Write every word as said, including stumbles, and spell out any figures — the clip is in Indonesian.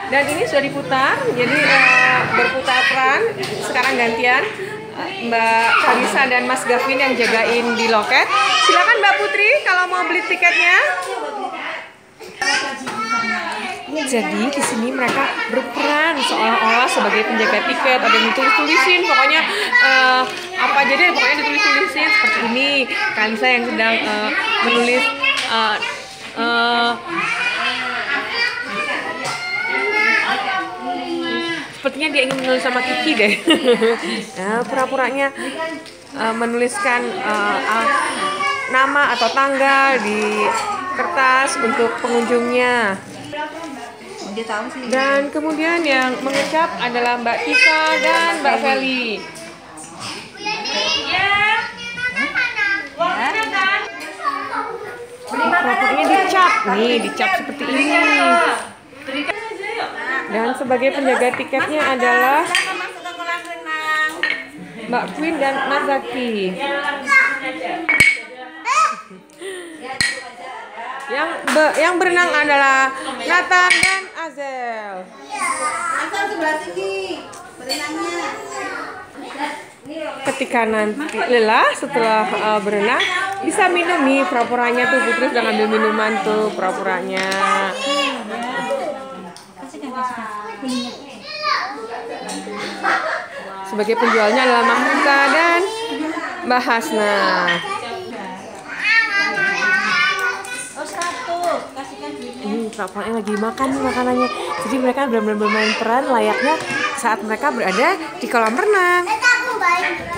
Dan ini sudah diputar, jadi uh, berputar peran. Sekarang gantian uh, Mbak Kalisa dan Mas Gavin yang jagain di loket. Silakan Mbak Putri kalau mau beli tiketnya. Jadi di sini mereka berperan seolah-olah sebagai penjaga tiket, ada yang ditulis-tulisin, pokoknya uh, apa aja deh, pokoknya ditulis-tulisin seperti ini. Kalisa yang sedang uh, menulis uh, uh, sepertinya dia ingin menulis sama Kiki deh. Nah, pura-puranya uh, menuliskan uh, uh, nama atau tanggal di kertas untuk pengunjungnya. Dan kemudian yang mengecap adalah Mbak Tika dan Mbak Feli. Pokoknya dicap nih, dicap seperti ini. Dan sebagai penjaga tiketnya adalah Mbak Queen dan Mas Zaki. Yang be, yang berenang adalah Nathan dan Azel. Azel sebelah sini berenangnya. Ketika nanti lelah setelah uh, berenang, bisa minum nih pura-puranya tuh. Putri sudah ngambil minuman tuh pura-puranya. Sebagai penjualnya adalah Mahmuka dan Mbak Hasna. Ini pura-puranya lagi makan nih makanannya. Jadi mereka benar-benar bermain peran layaknya saat mereka berada di kolam renang.